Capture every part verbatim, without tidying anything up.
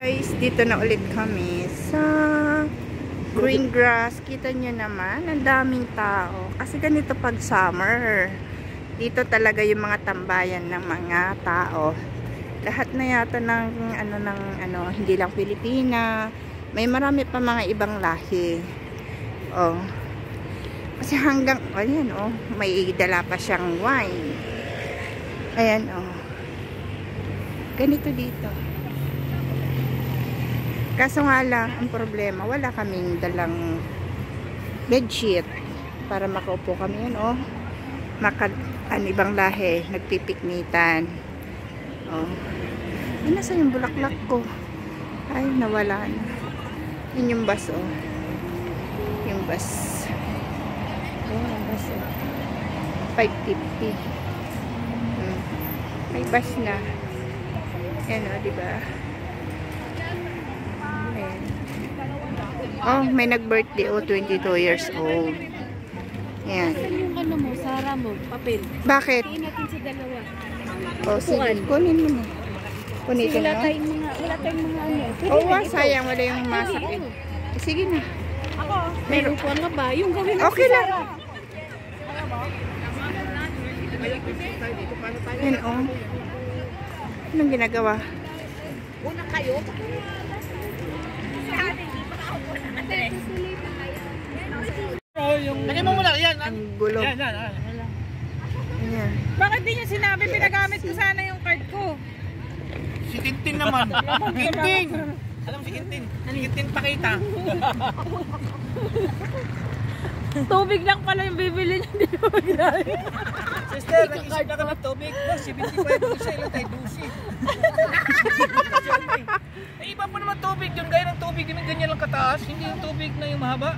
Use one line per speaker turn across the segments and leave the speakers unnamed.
Guys, dito na ulit kami sa green grass. Kita nyo naman, ang daming tao. Kasi ganito pag summer, dito talaga yung mga tambayan ng mga tao. Lahat na yata ng ano ng ano, hindi lang Pilipina. May marami pa mga ibang lahi. Oh. Kasi hanggang ayan oh, may dala pa siyang wine. Ayan oh. Ganito dito. Kaso nga lang, ang problema, wala kaming dalang bedsheet para makaupo kami yun, oh. Maka, an, ibang lahi, nagpipiknitan. Oh. Ay, nasa yung bulaklak ko? Ay, nawala na. Yun yung bus, oh. Yung bus. Oh, yung bus, oh. five fifty. Hmm. May bus na. Yan, oh, diba? Oh, may nag-birthday. Oh, twenty-two years old. Ayan.
Yung ano mo, Sara mo, papel.
Bakit?
Tiin natin sa dalawa.
Oh, sige. Kunin mo na. Kunitin mo.
Wala tayong mga, wala tayong mga ano.
Oo, oh, sayang. Wala yung masak. Eh. Sige na.
Ako, meron po nga ba? Yung gawin
na okay si lang. Yan, oh. Anong ginagawa?
Una kayo.
Oh, yung lagay mo muna yan.
Ang gulo.
Yan, yan, yan.
Ayan.
Bakit di niyo sinabi pinagamit ko sana yung card ko?
Si Tintin naman. Tintin. Alam si Tintin. Si Tintin pakita.
Tubig lang pala yung bibili niyo, hindi mo ginaya.
Sister, nag-isip na ka ng tubig. seventy-five ko siya, ilan tayo dusi. Eh, iba pa naman tubig yun. Gaya ng tubig yun, ganyan lang kataas. Hindi yung tubig na yung mahaba.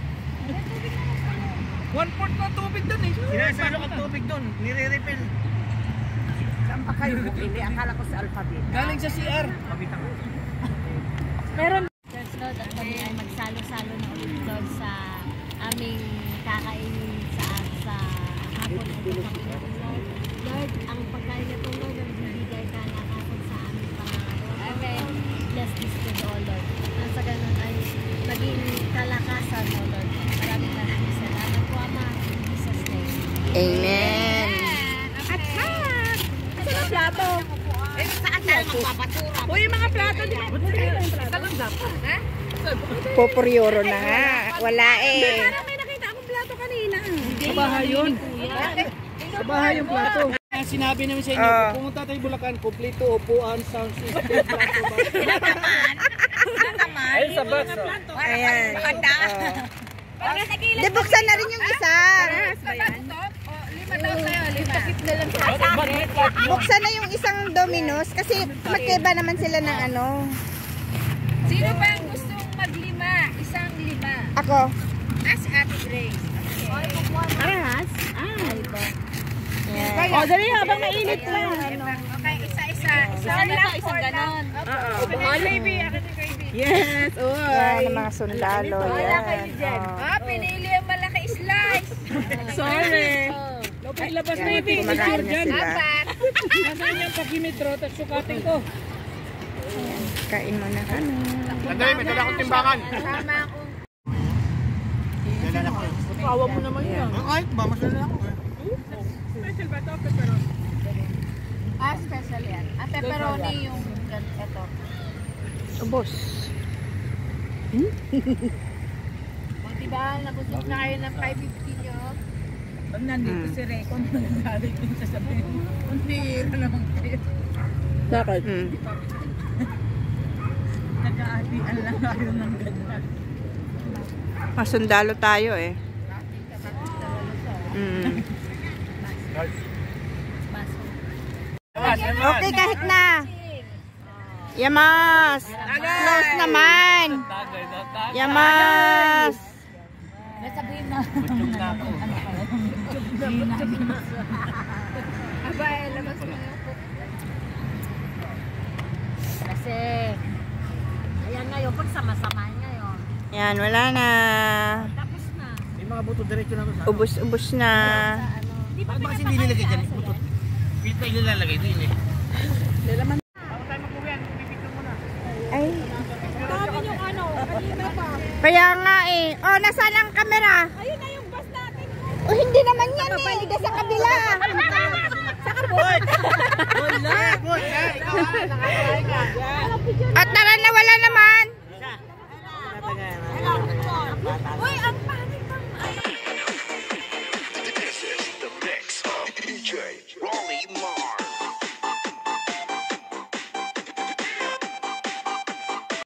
One-fourth na tubig dun eh. Sinasalo ka tubig dun, nire-refill.
Saan pa kayo bumili? Akala ko sa Alphabet.
Galing sa C R. Mabita nga.
Meron.
Church Lord, at kami ay magsalo-salo na ulit Lord sa aming kakainin sa sa hapon at Panginoon Lord. Lord, ang pagkain na ito Lord, ang bibigay ka na hapon sa aming pangaraw. Amen. Bless this food, O Lord. Nang sa ganun ay maging kalakasan, O Lord. Maraming maraming salamat po, Ama. In Jesus' name.
Amen.
Attack! Saan ang plato?
Eh, saan tayo magpapatura?
Uy, yung mga plato. Saan dapat? Ha?
Popurioro na nga. Wala eh.
Parang may nakita akong plato kanina.
Sa bahay yun. Sa bahay yung plato. Sinabi namin sa inyo,
uh,
pumunta tayo Bulacan, kompleto, upuan, sound system, plato ba? Ayun sa box.
Ayan. Oh. Di, buksan na rin yung isa.
Lima daw sa'yo, lima.
Na lang sa
Buksan na yung isang Domino's kasi magkaiba naman sila ng ano.
Sino ba ang gustong maglima? Isang lima.
Ako.
As Ate Grace.
Parehas? Ah, ito.
Yeah.
O, dali habang mainit pa. Okay, isa-isa. Isang lang
isang ganon.
Oo. Gravy, ako yung gravy.
Yes. Oh. Yan ang mga sundalo. Yan. Oh.
Ah, pinili ang malaki slice.
Sorry.
Lopay labas na
Yan,
ito.
kumakain na sila.
Apat.
Nasaan yung pakimetro, tapos sukatin ko.
Ayan, kain mo na kami.
Nandali, may dala akong timbangan.
Kasama akong
Awa mo naman yan. Kahit ba, masala ako eh.
special ba ito? Pepperoni. Ah, special yan. Ah, pepperoni yung ito.
Ubos.
O, diba, nabusog na kayo ng five fifty nyo?
Pag nandito si Recon, nagdalik din sasabihin. Ang tira naman kayo.
Bakit? Hmm.
Nag-aatian lang kayo ng ganyan.
Masundalo tayo eh. Mm. Okay, kahit na. Yamas. Close naman. Yamas.
Nasabihin na.
Aba, eh, labas mo yung cook.
Kasi, ayan ngayon, pag sama-samahin ngayon,
Yan, wala na.
tapos na.
May mga buto diretso na sa
Ubus-ubus na.
Di ba
Bakit kasi hindi nilagay dyan? Buto. Pita ilalagay din eh.
Ay, Kaya nga eh. Oh, nasaan ang camera?
Ayun na yung bus natin.
Oh, hindi naman yan eh. Hindi sa kabila.
Sa kapot.
Wala. Good, ha? Ikaw ha? Nakakain ka.
At tara na, wala naman.
Isa.
Uy,